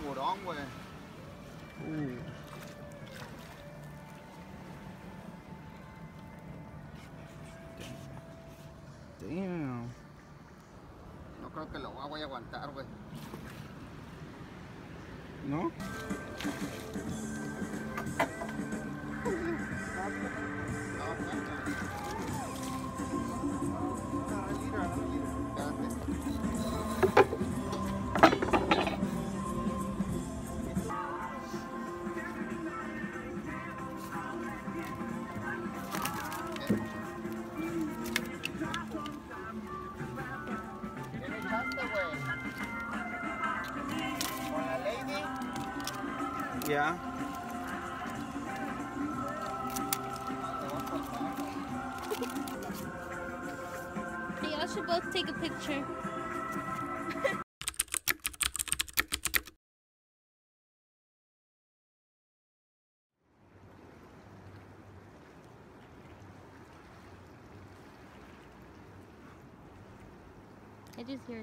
tiburón, güey. Damn. No creo que lo voy a aguantar, güey. ¿No? Yeah. Hey, y'all should both take a picture. I just heard.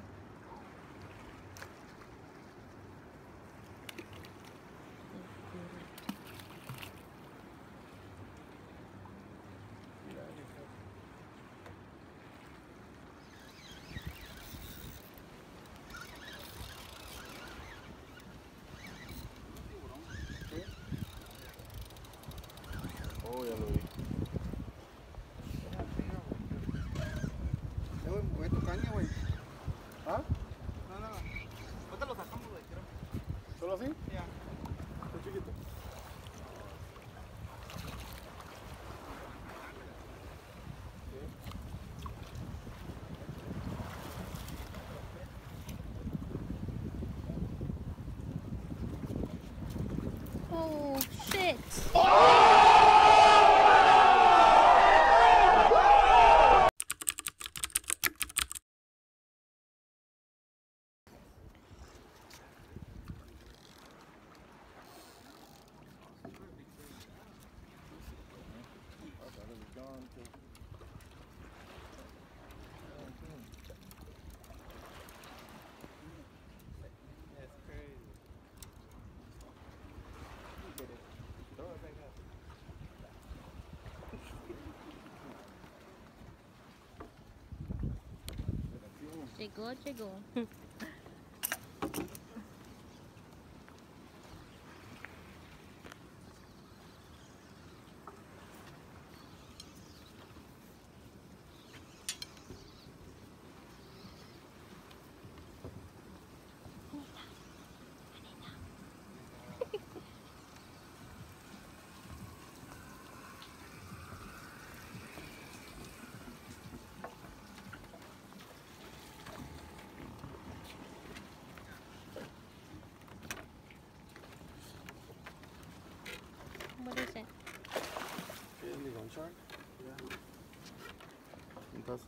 Oh, ya lo vi. Güey, tu caña, güey. ¿Ah? No, no. Ahorita lo sacamos, güey, creo. ¿Solo así? Ya. Está chiquito. Oh, shit. Llegó. What is it? Illegal shark? Yeah. Entonces.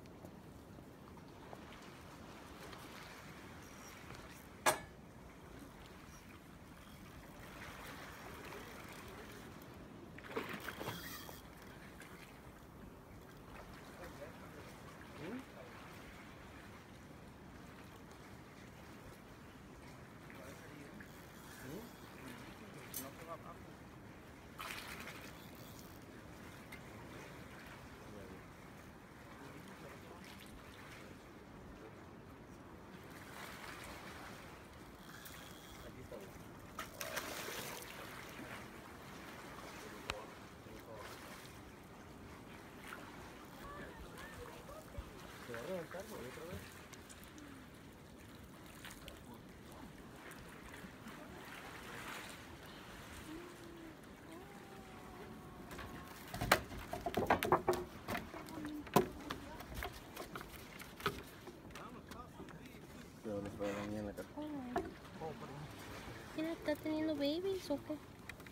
Pero les va a dañar en la cara. Mira, está teniendo babies o qué?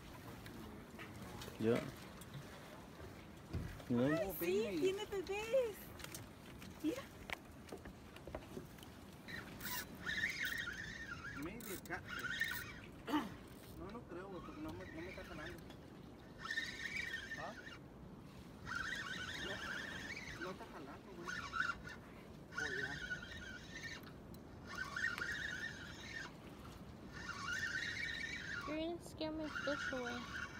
Ya. ¿No? Sí, tiene bebés. Mira. Maybe a cat. No creo, güey, porque no me está jalando. ¿Ah? No está jalando, güey. Oh, ya. scare my fish away.